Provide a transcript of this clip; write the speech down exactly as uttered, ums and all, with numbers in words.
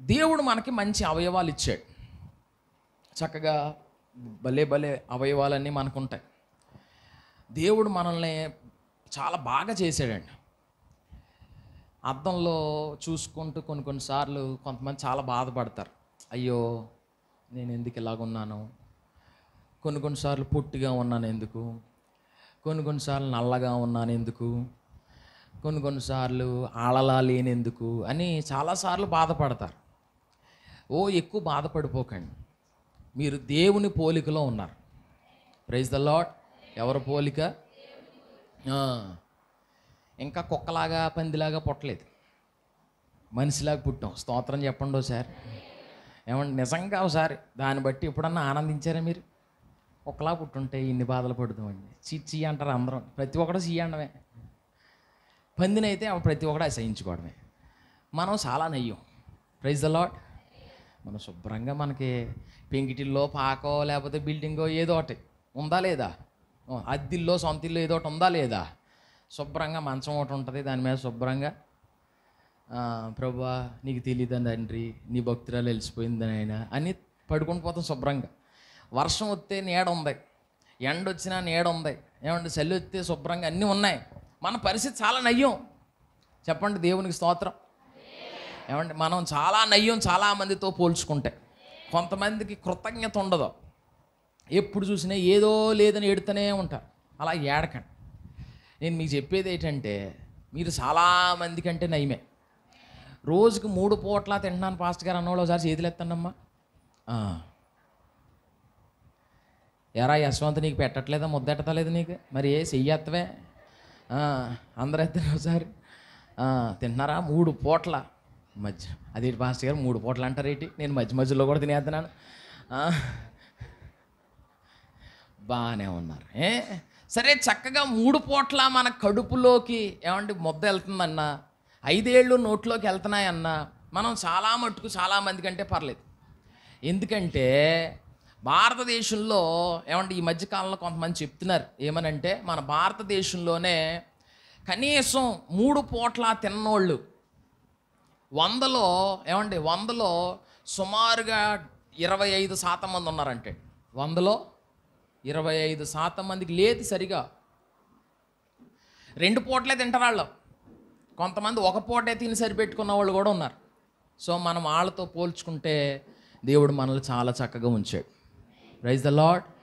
దేవుడు మనకి మంచి అవయవాలు ఇచ్చాడు, చక్కగా భలే భలే అవయవాలన్నీ మనకు ఉంటాయి. దేవుడు మనల్ని చాలా బాగా చేశాడండి. అద్దంలో చూసుకుంటూ కొన్ని కొన్నిసార్లు కొంతమంది చాలా బాధపడతారు, అయ్యో నేను ఎందుకు ఇలాగున్నాను, కొన్ని కొన్నిసార్లు పొట్టిగా ఉన్నాను ఎందుకు, కొన్ని కొన్నిసార్లు నల్లగా ఉన్నాను ఎందుకు, కొన్ని కొన్నిసార్లు ఆళలా లేనెందుకు అని చాలాసార్లు బాధపడతారు. ఓ ఎక్కువ బాధపడిపోకండి, మీరు దేవుని పోలికలో ఉన్నారు. Praise the Lord. ఎవరి పోలిక? ఇంకా కుక్కలాగా పందిలాగా పుట్టలేదు, మనిషిలాగా పుట్టాం. స్తోత్రం చెప్పండి ఒకసారి. ఏమంటే నిజంగా ఒకసారి దాన్ని బట్టి ఎప్పుడన్నా ఆనందించారా మీరు? కుక్కలా పుట్టుంటే ఇన్ని బాధలు పడుతామండి. చీ చీ అంటారు అందరం, ప్రతి ఒక్కడు చీ అండమే. పందినైతే ప్రతి ఒక్కడు అసహించుకోవడమే. మనం చాలా నయ్యం. Praise the Lord. మనం శుభ్రంగా, మనకి పెంకిటిల్లో పాకో లేకపోతే బిల్డింగో ఏదో ఒకటి ఉందా లేదా, అద్దిల్లో సొంత ఇల్లు ఏదో ఒకటి ఉందా లేదా, శుభ్రంగా మంచం ఒకటి ఉంటుంది, దాని మీద శుభ్రంగా ప్రభువా నీకు తెలియదని తండ్రి, నీ భక్తురాలు వెలిసిపోయిందని ఆయన అని పడుకొని పోతాం శుభ్రంగా. వర్షం వస్తే నీడ ఉంది, ఎండ వచ్చినా నీడ ఉంది, ఏమంటే చలి వస్తే శుభ్రంగా అన్నీ ఉన్నాయి. మన పరిస్థితి చాలా నయ్యం. చెప్పండి దేవునికి స్తోత్రం. ఏమంటే మనం చాలా నయ్యం చాలామందితో పోల్చుకుంటే. కొంతమందికి కృతజ్ఞత ఉండదు, ఎప్పుడు చూసినా ఏదో లేదని ఏడుతూనే ఉంటారు. అలా ఏడకండి. నేను మీకు చెప్పేది ఏంటంటే, మీరు చాలామంది కంటే నయమే. రోజుకి మూడు పూట్ల తింటున్నాను పాస్టర్ గారు అన్నవాళ్ళు ఒకసారి చేతులు ఎత్తండమ్మా. ఎరా యశ్వంత్ నీకు పెట్టట్లేదా, ముద్దెట్టలేదు నీకు, మరి ఏ చెయ్యత్తవే, అందరూ ఎత్తారు ఒకసారి. తింటున్నారా మూడు పూట్ల మధ్య, అదేంటి పాస్టర్ గారు మూడు పూటలు అంటారేంటి, నేను మధ్య మధ్యలో కూడా తినేస్తున్నాను. బాగానే ఉన్నారు. ఏ సరే, చక్కగా మూడు పూట్ల మన కడుపులోకి ఏమంటే ముద్ద వెళ్తుందన్నా, ఐదేళ్ళు నోట్లోకి వెళ్తున్నాయన్నా మనం చాలా మట్టుకు చాలామంది కంటే పర్లేదు. ఎందుకంటే భారతదేశంలో ఏమంటే ఈ మధ్యకాలంలో కొంతమంది చెప్తున్నారు ఏమనంటే, మన భారతదేశంలోనే కనీసం మూడు పూట్ల తిన్నోళ్ళు వందలో ఏమండి వందలో సుమారుగా ఇరవై ఐదు శాతం మంది ఉన్నారంటే, వందలో ఇరవై ఐదు శాతం మందికి లేదు సరిగా. రెండు పూటలే తింటారు వాళ్ళు. కొంతమంది ఒక పూటే తిని సరిపెట్టుకున్న వాళ్ళు కూడా ఉన్నారు. సో మనం వాళ్ళతో పోల్చుకుంటే దేవుడు మనల్ని చాలా చక్కగా ఉంచాడు. Praise the lord.